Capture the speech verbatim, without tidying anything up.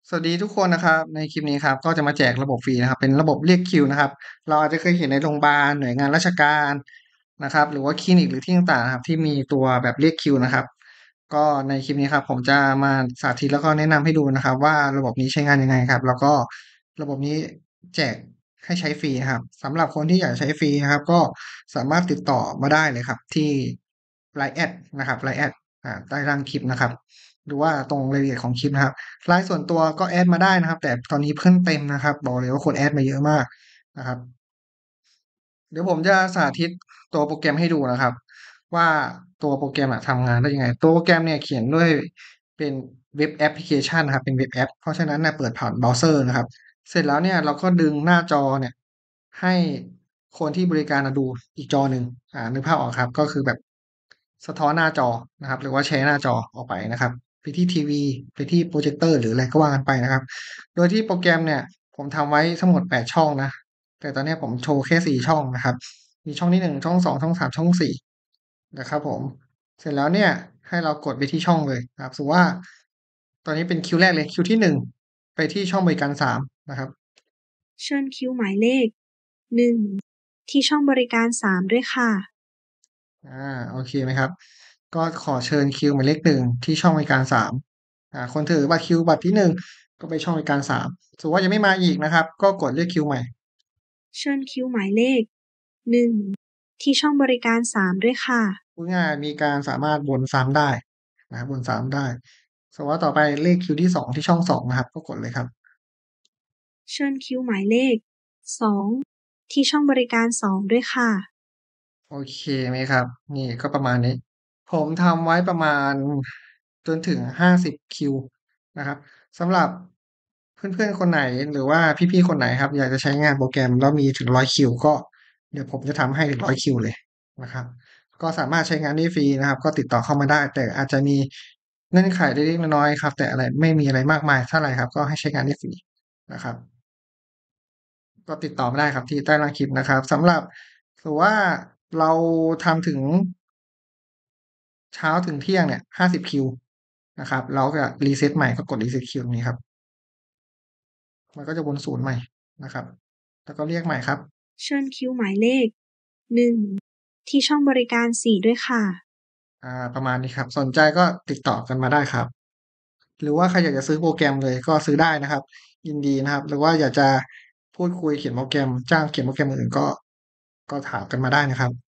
สวัสดีทุกคนนะครับในคลิปนี้ครับก็จะมาแจกระบบฟรีนะครับเป็นระบบเรียกคิวนะครับเราอาจจะเคยเห็นในโรงพยาบาลหน่วยงานราชการนะครับหรือว่าคลินิกหรือที่ต่างๆนะครับที่มีตัวแบบเรียกคิวนะครับก็ในคลิปนี้ครับผมจะมาสาธิตแล้วก็แนะนำให้ดูนะครับว่าระบบนี้ใช้งานยังไงครับแล้วก็ระบบนี้แจกให้ใช้ฟรีนะครับสำหรับคนที่อยากใช้ฟรีนะครับก็สามารถติดต่อมาได้เลยครับที่ ไลน์ แอด นะครับ ไลน์ แอด อ่าใต้ล่างคลิปนะครับหรือว่าตรงรายละเอียดของคลิปนะครับ ไลน์ส่วนตัวก็แอดมาได้นะครับแต่ตอนนี้เพิ่งเต็มนะครับบอกเลยว่าคนแอดมาเยอะมากนะครับเดี๋ยวผมจะสาธิตตัวโปรแกรมให้ดูนะครับว่าตัวโปรแกรมอะทำงานได้ยังไงตัวโปรแกรมเนี่ยเขียนด้วยเป็นเว็บแอปพลิเคชันนะครับเป็นเว็บแอปเพราะฉะนั้นเนี่ยเปิดผ่านเบราว์เซอร์นะครับเสร็จแล้วเนี่ยเราก็ดึงหน้าจอเนี่ยให้คนที่บริการอะดูอีกจอหนึ่งอ่านึกภาพออกครับก็คือแบบสะท้อนหน้าจอนะครับหรือว่าแชร์หน้าจอออกไปนะครับ ไปที่ทีวีไปที่โปรเจคเตอร์หรืออะไรก็ว่ากันไปนะครับโดยที่โปรแกรมเนี่ยผมทำไว้ทั้งหมดแปดช่องนะแต่ตอนนี้ผมโชว์แค่สี่ช่องนะครับมีช่องที่หนึ่งช่องสองช่องสามช่องสี่นะครับผมเสร็จแล้วเนี่ยให้เรากดไปที่ช่องเลยนะครับสมมุติว่าตอนนี้เป็นคิวแรกเลยคิวที่หนึ่งไปที่ช่องบริการสามนะครับเชิญคิวหมายเลขหนึ่งที่ช่องบริการสามด้วยค่ะอาโอเคไหมครับก็ขอเชิญคิวหมายเลขหนึ่งที่ช่องบริการสามอ่าคนถือบัตรคิวบัตรที่หนึ่งก็ไปช่องบริการสามสมมุติว่ายังไม่มาอีกนะครับก็กดเรียกคิวใหม่เชิญคิวหมายเลขหนึ่งที่ช่องบริการสามด้วยค่ะพูดง่ายๆมีการสามารถวนซ้ำได้นะครับวนซ้ำได้สมมุติว่าต่อไปเลขคิวที่สองที่ช่องสองนะครับก็กดเลยครับเชิญคิวหมายเลขสองที่ช่องบริการสองด้วยค่ะโอเคไหมครับนี่ก็ประมาณนี้ผมทำไว้ประมาณจนถึงห้าสิบคิวนะครับสำหรับเพื่อนๆคนไหนหรือว่าพี่ๆคนไหนครับอยากจะใช้งานโปรแกรมแล้วมีถึงหนึ่งร้อยคิวก็เดี๋ยวผมจะทำให้ถึงหนึ่งร้อยคิวเลยนะครับก็สามารถใช้งานได้ฟรีนะครับก็ติดต่อเข้ามาได้แต่อาจจะมีเงื่อนไขเล็กๆน้อยๆครับแต่อะไรไม่มีอะไรมากมายเท่าไรครับก็ให้ใช้งานได้ฟรีนะครับ ก็ติดต่อมาได้ครับที่ใต้ล่างคลิปนะครับสำหรับสมมุติว่าเราทำถึงเช้าถึงเที่ยงเนี่ยห้าสิบคิวนะครับแล้วจะ reset ใหม่ก็กด reset คิวตรงนี้ครับมันก็จะวนศูนย์ใหม่นะครับแล้วก็เรียกใหม่ครับเชิญคิวหมายเลขหนึ่งที่ช่องบริการสี่ด้วยค่ะอ่าประมาณนี้ครับสนใจก็ติดต่อกันมาได้ครับหรือว่าใครอยากจะซื้อโปรแกรมเลยก็ซื้อได้นะครับยินดีนะครับหรือว่าอยากจะพูดคุยเขียนโปรแกรมจ้างเขียนโปรแกรมอื่นๆก็ก็ถามกันมาได้นะครับ